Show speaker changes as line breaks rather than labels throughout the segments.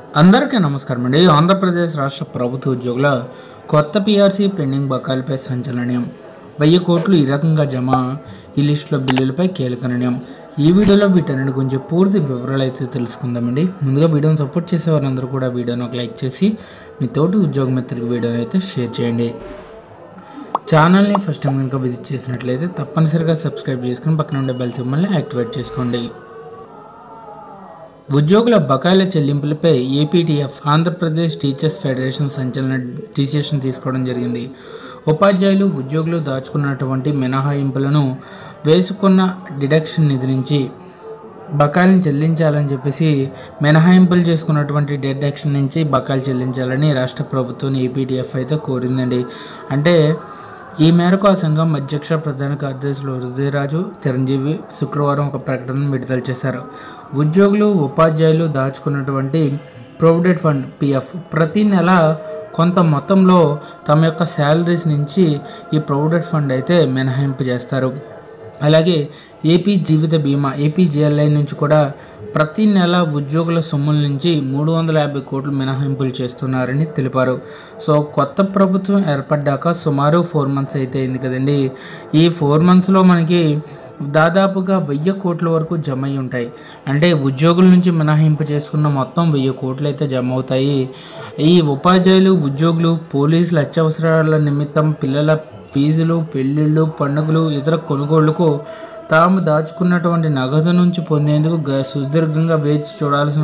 అందరికీ నమస్కారం అండి. ఆంధ్రప్రదేశ్ రాష్ట్ర ప్రభుత్వ ఉద్యోగుల కొత్త పీఆర్సీ పెండింగ్ బకాయిలపై సంచలనం. 1000 కోట్లు ఈ రకంగా జమ. ఈ లిస్టులో బిల్లులపై కీలక నిర్ణయం. ఈ వీడియోలో వీటన్నిటి గురించి పూర్తి వివరాలు అయితే తెలుసుకుందామండి. ముందుగా వీడియోని సపోర్ట్ చేసే వారందరూ కూడా వీడియోని ఒక లైక్ చేసి మీ తోటి ఉద్యోగ మిత్రులకు వీడియోని అయితే షేర్ చేయండి. ఛానల్ని ఫస్ట్ టైం కనుక విజిట్ చేసినట్లయితే తప్పనిసరిగా సబ్స్క్రైబ్ చేసుకుని పక్కన ఉండే బెల్ సింబల్ని యాక్టివేట్ చేసుకోండి. ఉద్యోగుల బకాయిల చెల్లింపులపై ఏపీటీఎఫ్ ఆంధ్రప్రదేశ్ టీచర్స్ ఫెడరేషన్ సంచలన డిసిషన్ తీసుకోవడం జరిగింది. ఉపాధ్యాయులు ఉద్యోగులు దాచుకున్నటువంటి మినహాయింపులను వేసుకున్న డిడక్షన్ నిధి నుంచి బకాయిలను చెల్లించాలని చెప్పేసి మినహాయింపులు చేసుకున్నటువంటి డిడక్షన్ నుంచి బకాయిలు చెల్లించాలని రాష్ట్ర ప్రభుత్వం ఏపీటీఎఫ్ అయితే కోరిందండి. అంటే ఈ మేరకు ఆ సంఘం అధ్యక్ష ప్రధాన కార్యదర్శులు హృదయరాజు చిరంజీవి శుక్రవారం ఒక ప్రకటన విడుదల చేశారు. ఉద్యోగులు ఉపాధ్యాయులు దాచుకున్నటువంటి ప్రొవిడెంట్ ఫండ్ పిఎఫ్ ప్రతి నెల కొంత మొత్తంలో తమ యొక్క శాలరీస్ నుంచి ఈ ప్రొవిడెంట్ ఫండ్ అయితే మినహాయింపు చేస్తారు. అలాగే ఏపీ జీవిత బీమా ఏపీజీఎల్ఐ నుంచి కూడా ప్రతి నెల ఉద్యోగుల సొమ్ముల నుంచి 350 కోట్లు మినహాయింపులు చేస్తున్నారని తెలిపారు. సో కొత్త ప్రభుత్వం ఏర్పడ్డాక సుమారు 4 మంత్స్ అయితే అయింది కదండి. ఈ 4 మంత్స్లో మనకి దాదాపుగా 1000 కోట్ల వరకు జమ అయి ఉంటాయి. అంటే ఉద్యోగుల నుంచి మినహాయింపు చేసుకున్న మొత్తం 1000 కోట్లు అయితే జమ అవుతాయి. ఈ ఉపాధ్యాయులు ఉద్యోగులు పోలీసుల అత్యవసరాల నిమిత్తం పిల్లల ఫీజులు పెళ్ళిళ్ళు పండుగలు ఇతర కొనుగోళ్లకు తాము దాచుకున్నటువంటి నగదు నుంచి పొందేందుకు సుదీర్ఘంగా వేచి చూడాల్సి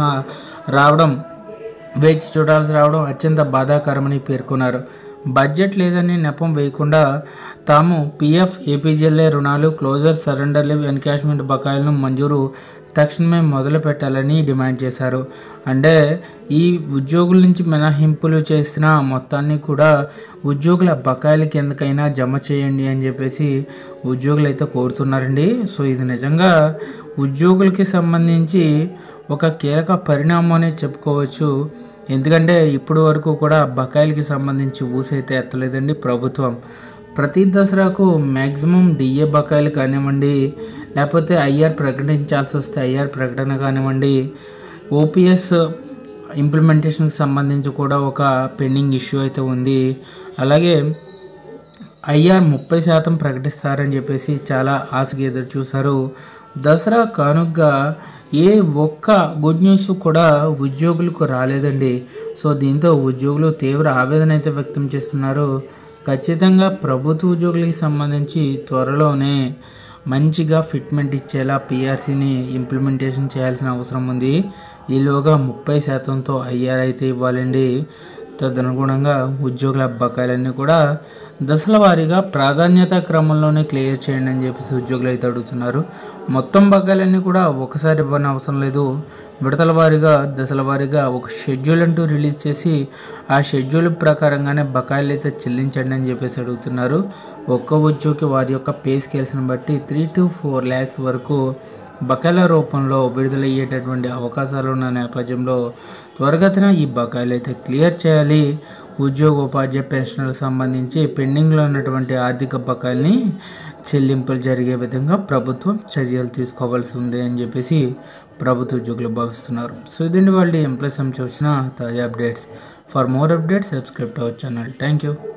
రావడం అత్యంత బాధాకరమని పేర్కొన్నారు. బడ్జెట్ లేదని నెపం వేయకుండా తాము పీఎఫ్ ఏపీజీఎల్ఐ రుణాలు క్లోజర్ సరెండర్ లీవ్ ఎన్కాష్మెంట్ బకాయిలను మంజూరు తక్షణమే మొదలు పెట్టాలని డిమాండ్ చేశారు. అంటే ఈ ఉద్యోగుల నుంచి మినహాయింపులు చేసిన మొత్తాన్ని కూడా ఉద్యోగుల బకాయిల కిందకైనా జమ చేయండి అని చెప్పేసి ఉద్యోగులు అయితే కోరుతున్నారండి. సో ఇది నిజంగా ఉద్యోగులకి సంబంధించి ఒక కీలక పరిణామం అనేది చెప్పుకోవచ్చు. ఎందుకంటే ఇప్పటి వరకు కూడా బకాయిలకి సంబంధించి ఊసైతే ఎత్తలేదండి ప్రభుత్వం. ప్రతి దసరాకు మ్యాక్సిమం డిఏ బకాయిలు కానివ్వండి, లేకపోతే ఐఆర్ ప్రకటించాల్సి వస్తే ఐఆర్ ప్రకటన కానివ్వండి, ఓపీఎస్ ఇంప్లిమెంటేషన్కి సంబంధించి కూడా ఒక పెండింగ్ ఇష్యూ అయితే ఉంది. అలాగే ఐఆర్ 30% ప్రకటిస్తారని చెప్పేసి చాలా ఆశగా ఎదురు చూశారు. దసరా కానుకగా ఏ ఒక్క గుడ్ న్యూస్ కూడా ఉద్యోగులకు రాలేదండి. సో దీంతో ఉద్యోగులు తీవ్ర ఆవేదన అయితే వ్యక్తం చేస్తున్నారు. ఖచ్చితంగా ప్రభుత్వ ఉద్యోగులకి సంబంధించి త్వరలోనే మంచిగా ఫిట్మెంట్ ఇచ్చేలా పీఆర్సీని ఇంప్లిమెంటేషన్ చేయాల్సిన అవసరం ఉంది. ఈలోగా 30%తో ఐఆర్ అయితే ఇవ్వాలండి. తదనుగుణంగా ఉద్యోగుల బకాయిలన్నీ కూడా దశల వారీగా ప్రాధాన్యత క్రమంలోనే క్లియర్ చేయండి అని చెప్పేసి ఉద్యోగులు అయితే అడుగుతున్నారు. మొత్తం బకాయిలన్నీ కూడా ఒకసారి ఇవ్వని అవసరం లేదు. విడతల వారీగా దశల వారీగా ఒక షెడ్యూల్ అంటూ రిలీజ్ చేసి ఆ షెడ్యూల్ ప్రకారంగానే బకాయిలు అయితే చెల్లించండి అని చెప్పేసి అడుగుతున్నారు. ఒక్క ఉద్యోగి వారి యొక్క పే స్కేల్స్ని బట్టి 3 to 4 lakhs వరకు బకాయిల రూపంలో విడుదలయ్యేటటువంటి అవకాశాలు ఉన్న నేపథ్యంలో త్వరగతిన ఈ బకాయిలు అయితే క్లియర్ చేయాలి. ఉద్యోగ ఉపాధ్యాయ పెన్షన్లకు సంబంధించి పెండింగ్లో ఉన్నటువంటి ఆర్థిక బకాయిల్ని చెల్లింపులు జరిగే విధంగా ప్రభుత్వం చర్యలు తీసుకోవాల్సి ఉంది అని చెప్పేసి ప్రభుత్వ ఉద్యోగులు భావిస్తున్నారు. సో ఇదండి వాళ్ళ ఎంప్లాయీస్ సంబంధించి వచ్చిన తాజా updates. For more updates subscribe to our channel. Thank you.